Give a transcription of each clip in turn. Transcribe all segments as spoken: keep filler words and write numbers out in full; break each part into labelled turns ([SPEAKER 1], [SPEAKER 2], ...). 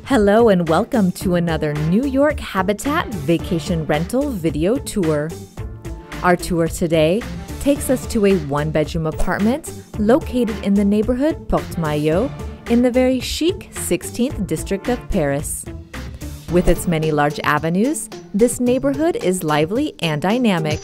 [SPEAKER 1] Hello and welcome to another New York Habitat Vacation Rental video tour. Our tour today takes us to a one-bedroom apartment located in the neighborhood Porte Maillot in the very chic sixteenth district of Paris. With its many large avenues, this neighborhood is lively and dynamic.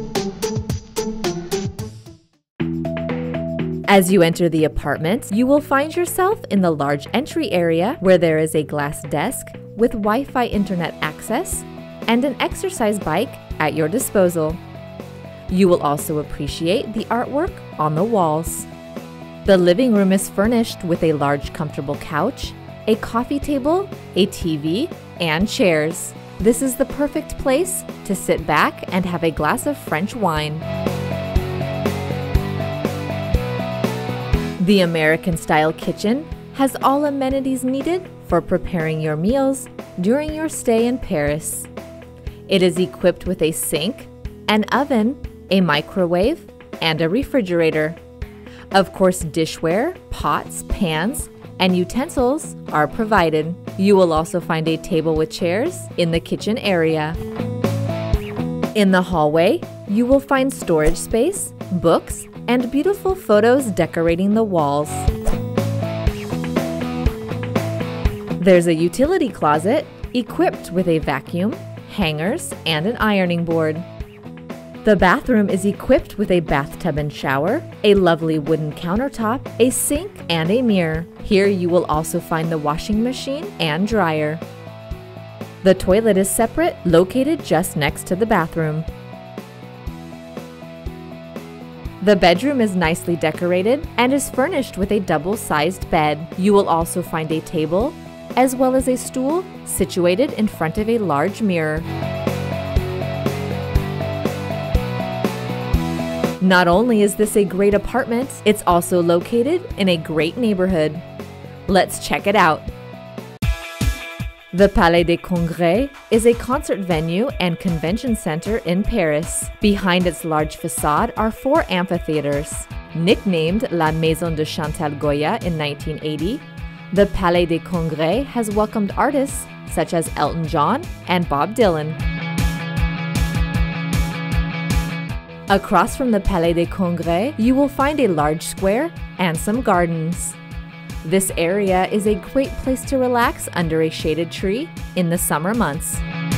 [SPEAKER 1] As you enter the apartment, you will find yourself in the large entry area where there is a glass desk with Wi-Fi internet access and an exercise bike at your disposal. You will also appreciate the artwork on the walls. The living room is furnished with a large comfortable couch, a coffee table, a T V, and chairs. This is the perfect place to sit back and have a glass of French wine. The American-style kitchen has all amenities needed for preparing your meals during your stay in Paris. It is equipped with a sink, an oven, a microwave, and a refrigerator. Of course, dishware, pots, pans, and utensils are provided. You will also find a table with chairs in the kitchen area. In the hallway, you will find storage space, books, and beautiful photos decorating the walls. There's a utility closet equipped with a vacuum, hangers, and an ironing board. The bathroom is equipped with a bathtub and shower, a lovely wooden countertop, a sink, and a mirror. Here you will also find the washing machine and dryer. The toilet is separate, located just next to the bathroom. The bedroom is nicely decorated and is furnished with a double-sized bed. You will also find a table, as well as a stool situated in front of a large mirror. Not only is this a great apartment, it's also located in a great neighborhood. Let's check it out. The Palais des Congrès is a concert venue and convention center in Paris. Behind its large facade are four amphitheaters. Nicknamed La Maison de Chantal Goya in nineteen eighty, the Palais des Congrès has welcomed artists such as Elton John and Bob Dylan. Across from the Palais des Congrès, you will find a large square and some gardens. This area is a great place to relax under a shaded tree in the summer months.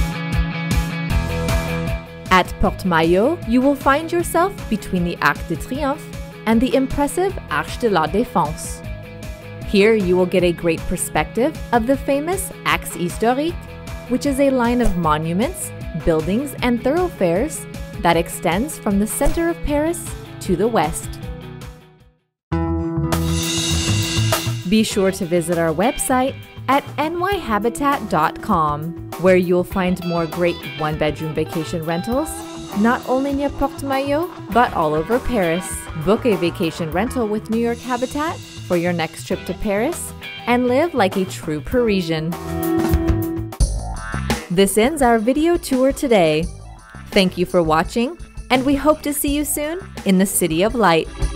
[SPEAKER 1] At Porte Maillot, you will find yourself between the Arc de Triomphe and the impressive Arche de la Défense. Here you will get a great perspective of the famous Axe Historique, which is a line of monuments, buildings, and thoroughfares that extends from the center of Paris to the west. Be sure to visit our website at n y habitat dot com, where you'll find more great one-bedroom vacation rentals, not only near Porte Maillot, but all over Paris. Book a vacation rental with New York Habitat for your next trip to Paris and live like a true Parisian. This ends our video tour today. Thank you for watching, and we hope to see you soon in the City of Light.